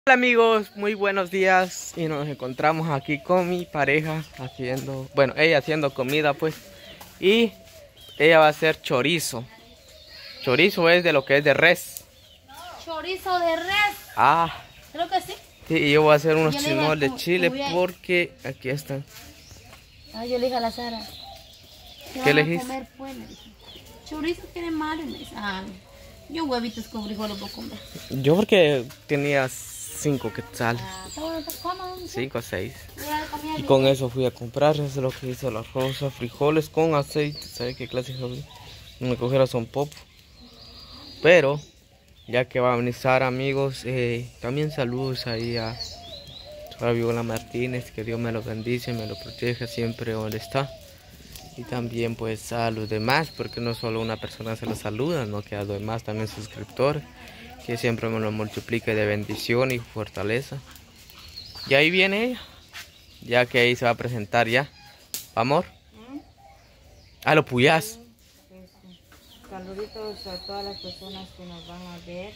Hola amigos, muy buenos días y nos encontramos aquí con mi pareja haciendo, bueno, ella haciendo comida pues y ella va a hacer chorizo. Chorizo es de lo que es de res. Chorizo de res. Ah, Creo que sí. sí, y yo voy a hacer unos Yo le iba a chinos de chile a... porque aquí están. yo le dije a la Sara, ¿qué ¿Qué van a elegís? comer pues? Le dije. Chorizo tiene madre, me dice. Yo huevitos con frijoles puedo comer. Yo porque tenía 5 quetzales, Está bueno, está cómodo. 5 o 6. Ya comía Y mi con té. eso fui a comprar, eso es lo que hice, la rosa, frijoles con aceite, ¿sabe qué clase de frijoles? No me cogiera son pop. Pero ya que va a venir Sara, amigos, también saludos ahí a Viola Martínez, que Dios me lo bendice, me lo proteja siempre donde está. Y también pues a los demás, porque no solo una persona se lo saluda, no que a los demás también suscriptores, que siempre me lo multiplique de bendición y fortaleza. Y ahí viene ella, ya que ahí se va a presentar ya. Amor. A lo puyas. Saluditos a todas las personas que nos van a ver.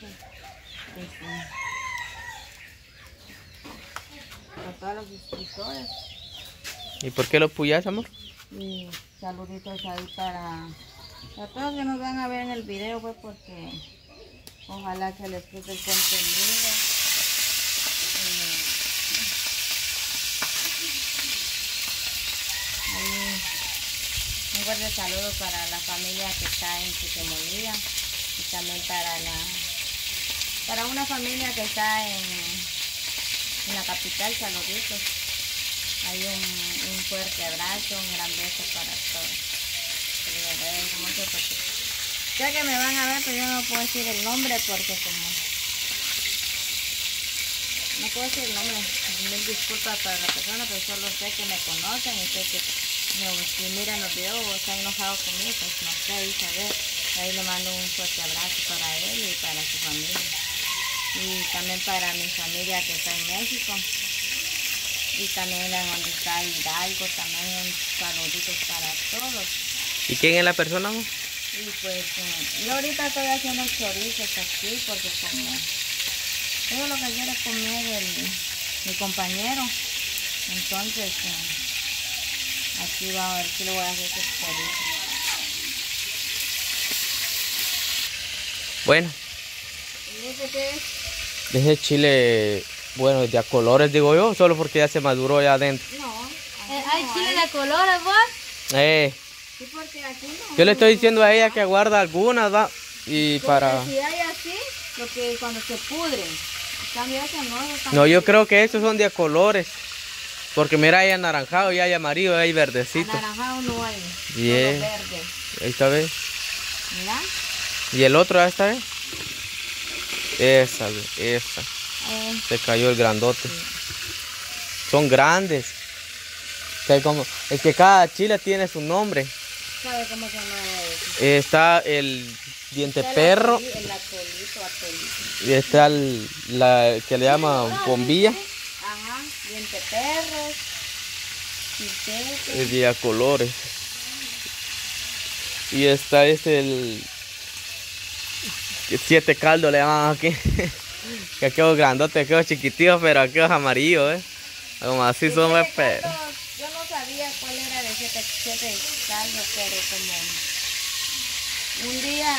A todos los suscriptores. ¿Y por qué lo puyas, amor? Y saluditos ahí para todos que nos van a ver en el video, pues, porque ojalá que les guste el contenido. Un fuerte saludo para la familia que está en Chiquemolía y también para una familia que está en la capital, saluditos. Hay un fuerte abrazo, un gran beso para todos. Les agradezco mucho porque sé que me van a ver, pero yo no puedo decir el nombre porque como no puedo decir el nombre. Mil disculpas para la persona, pero solo sé que me conocen y sé que si miran los videos o están enojados conmigo, pues no sé, y saber. Ahí le mando un fuerte abrazo para él y para su familia. Y también para mi familia que está en México. Y también en donde está Hidalgo, también saluditos para todos. ¿Y quién es la persona, amor? Y pues yo ahorita estoy haciendo chorizos aquí porque como todo lo que quiere comer mi compañero, entonces aquí va a ver si le voy a hacer estos chorizos. Bueno, ¿Y ese qué es? ese chile, bueno, de a colores digo yo, solo porque ya se maduró ya adentro. No, hay chile de colores, vos. Sí, porque aquí no. Yo le estoy diciendo a ella que aguarda algunas, va, y Porque para... si hay así, lo que cuando se pudren, en cambio eso no. No, yo creo que estos son de a colores, porque mira, hay anaranjado y hay amarillo y hay verdecito. Anaranjado no hay, Bien. solo verde. Ahí está, ¿ves? Mira. Y el otro, ahí está, ¿ves? Esa, ¿ves? Esa. Se cayó el grandote. Sí. Son grandes. Es que cada chile tiene su nombre. ¿Sabe cómo se llama eso? Está el diente Está perro. el atolito. Y está la que le llama bombilla. Ajá, diente perro, Es de a colores. Y está el 7 caldo le llaman aquí. Que aquellos grandotes, aquellos chiquititos, pero aquellos amarillos, como así son, pero... Yo no sabía cuál era de siete caldos, pero como un día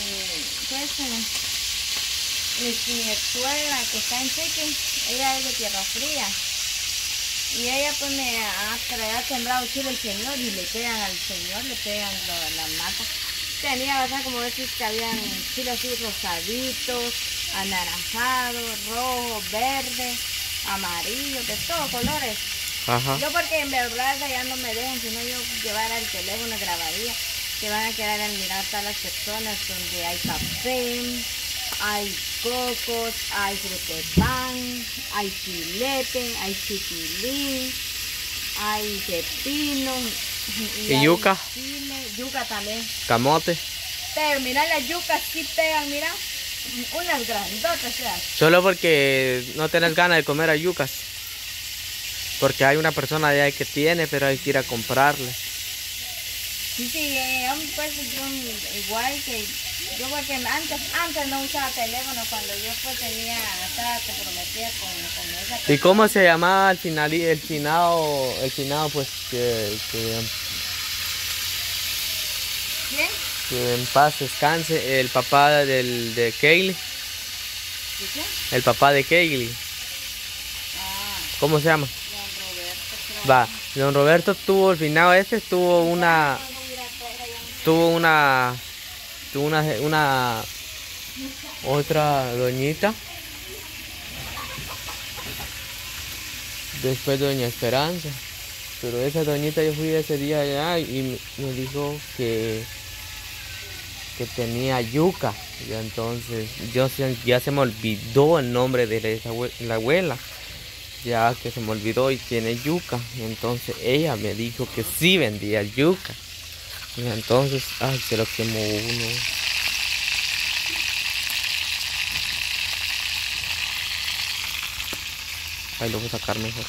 mi escuela que está en Chiqui, ella es de Tierra Fría. Y ella pues me ha sembrado chile el señor y le pegan al señor, le pegan la mata. Tenía, ¿verdad? Como decís que habían chiles así rosaditos, anaranjados, rojos, verdes, amarillos, de todos colores. Ajá. Yo porque en verdad ya no me dejan, sino yo llevara el teléfono, grabaría, que van a quedar en mirar todas las personas donde hay café, hay cocos, hay frutepán, hay chilete, hay chiquilín, hay pepino. ¿Y yuca? Chile, yuca también. Camote. Pero mira, las yucas sí pegan, mira, unas grandotas, ¿sabes? Solo porque no tenés ganas de comer ayucas. Porque hay una persona allá que tiene, pero hay que ir a comprarle. Sí, sí, pues yo igual que yo porque antes no usaba teléfono cuando yo pues estaba comprometida con esa ¿Y cómo persona. se llamaba al final el finado pues ¿Quién? que en paz descanse, el papá de Kaylee, ¿Sí, quién? el papá de Kaylee, Ah, ¿cómo se llama? don Roberto, Va, creo. don Roberto tuvo el finado este, tuvo una, una otra doñita, después doña Esperanza. Pero esa doñita yo fui ese día allá y me dijo que tenía yuca. Y entonces ya se me olvidó el nombre de la abuela. Ya que se me olvidó y tiene yuca. Y entonces ella me dijo que sí vendía yuca. Y entonces, ay, se lo quemó uno. Ahí lo voy a sacar mejor.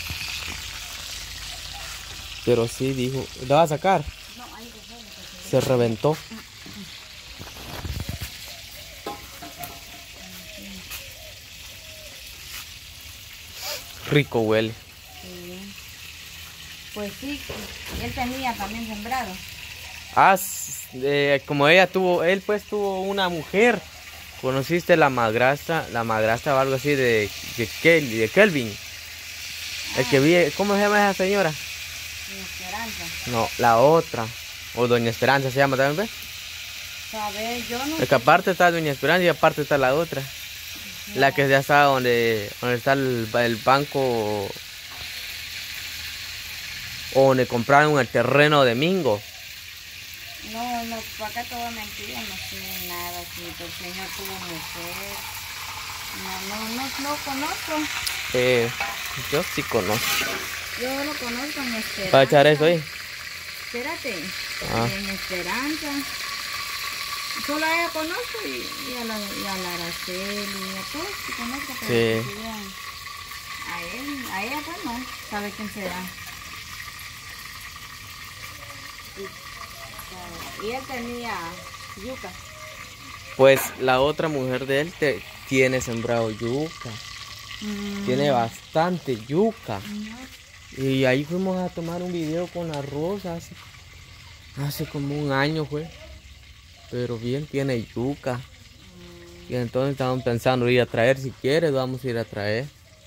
Pero sí dijo, ¿lo va a sacar? No, ahí dejé, Se reventó. Rico huele. sí. Pues sí, él tenía también sembrado. Ah, como él pues tuvo una mujer. ¿Conociste la madrastra o algo así de Kelvin? El que vi, ¿cómo se llama esa señora? Mi Esperanza. No, la otra. O Doña Esperanza se llama también, ¿ves? A ver, yo no Es que sé. aparte está Doña Esperanza y aparte está la otra. La que ya está donde está el banco, o donde compraron el terreno de Mingo. No, no, para acá todo mentira, no sé nada, si el señor tuvo mujer. No conozco. Yo sí conozco. Yo lo conozco en ¿Para echar eso Esperanza. ahí? Espérate, Ah, en Esperanza. Solo a ella conozco y a la Araceli y a todos que conozco, pero que sí. sigan a ella pues no, sabe quién será. Y él tenía yuca. Pues la otra mujer de él tiene sembrado yuca. Tiene bastante yuca. Y ahí fuimos a tomar un video con arroz hace como un año fue. Pero bien, tiene yuca. Y entonces estábamos pensando ir a traer, si quieres vamos a ir a traer.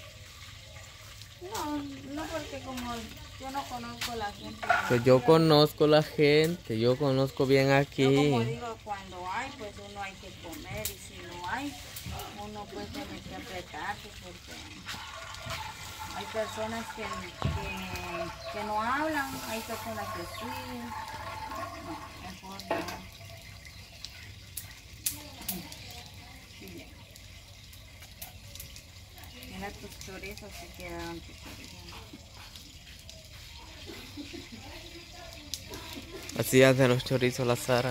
No, no porque como yo no conozco la gente. Pues yo conozco la gente, yo conozco bien Yo aquí. como digo, cuando hay, pues uno hay que comer y si no hay, uno pues tiene que apretarse porque hay personas que no hablan, hay personas que sí. No, mejor no. Sí. Mira tus chorizos que quedaron tus chorizos. Así hacen los chorizos la Sara.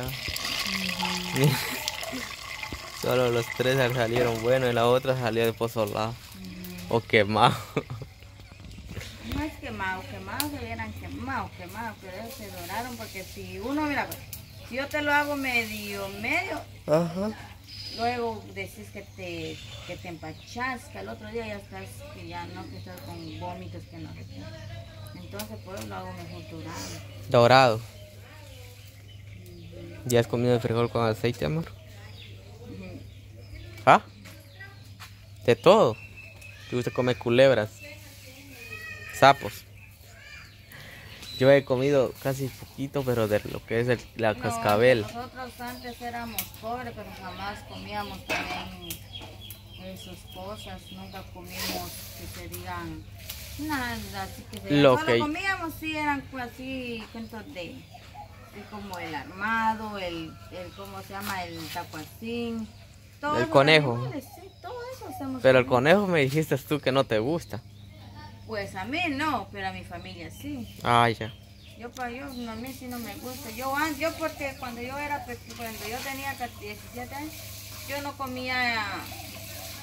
Solo los tres salieron buenos y la otra salió de pozolado. O quemado. No es quemado, se hubieran quemado, pero se doraron porque si uno, mira, pues, si yo te lo hago medio, Ajá. luego decís que te empachas, que al otro día ya estás, que ya no, que estás con vómitos que no recuerdas. Entonces pues lo hago mejor dorado. Dorado. ¿Ya has comido el frijol con aceite, amor? ¿Ah? De todo. ¿Te gusta comer culebras? Sapos. Yo he comido casi poquito, pero de lo que es la No, cascabel. nosotros antes éramos pobres, pero jamás comíamos también esas cosas, nunca comimos que se digan nada, así que se digan. Lo Solo que comíamos, sí, eran así cuentos de como el armado, ¿cómo se llama? El tacuacín, todo el eso, conejo. animales, sí, todo eso hacemos. Pero el conejo me dijiste tú que no te gusta. Pues a mí no, pero a mi familia sí. Ah, ya. No, a mí sí no me gusta. Yo porque cuando yo tenía 17 años, yo no comía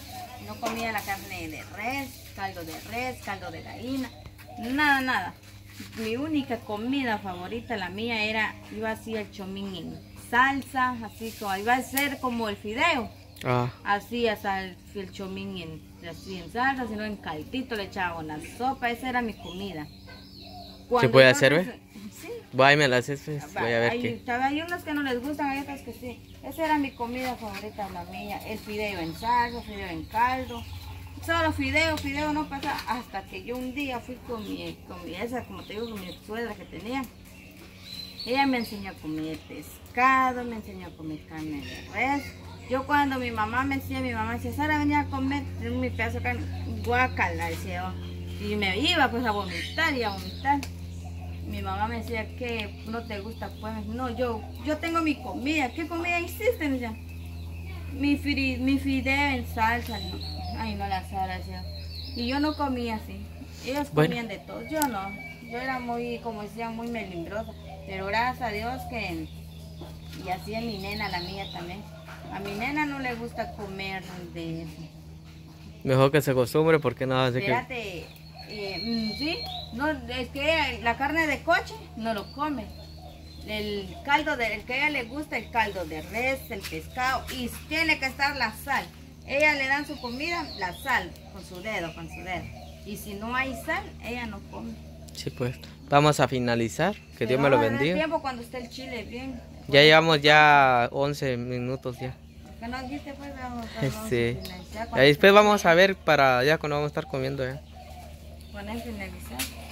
la carne de res, caldo de gallina, nada. mi única comida favorita, la mía era, iba a hacer el chomín en salsa, así como, iba a ser como el fideo. Así hasta el chomín así en salsa, sino en caldito, le echaba una sopa, esa era mi comida. ¿Se puede hacer, ve? Sí. Voy, me las haces, voy a ver qué. Hay unos que no les gustan, hay otros que sí. Esa era mi comida favorita, la mía. El fideo en salsa, fideo en caldo. Solo fideo no pasa. Hasta que yo un día fui con mi esa, como te digo, con mi suegra que tenía. Ella me enseñó a comer pescado, me enseñó a comer carne de res. Yo cuando mi mamá me decía, Sara, venía a comer mi pedazo de carne, guácala, decía yo. Y me iba pues a vomitar y a vomitar. Mi mamá me decía que no te gusta, pues no, yo tengo mi comida. ¿Qué comida hiciste? Me decía, mi fideo en salsa. Ay, no, la Sara, decía. Y yo no comía así. Ellos comían de todo, yo no. Yo era muy, como decían, muy melindrosa. Pero gracias a Dios que, y así es mi nena, la mía también. A mi nena no le gusta comer de eso. Mejor que se acostumbre porque no hace que... sí, no, es que la carne de coche no lo come. El que a ella le gusta, el caldo de res, el pescado, y tiene que estar la sal. Ella le dan su comida, la sal, con su dedo. Y si no hay sal, ella no come. Sí, pues, vamos a finalizar, que Dios me lo bendiga. Tiempo cuando esté el chile bien. Ya llevamos ya 11 minutos ya. ¿Qué nos dijiste, pues? Vamos sí. Y después vamos a ver para ya cuando vamos a estar comiendo ya. Poner finalizar.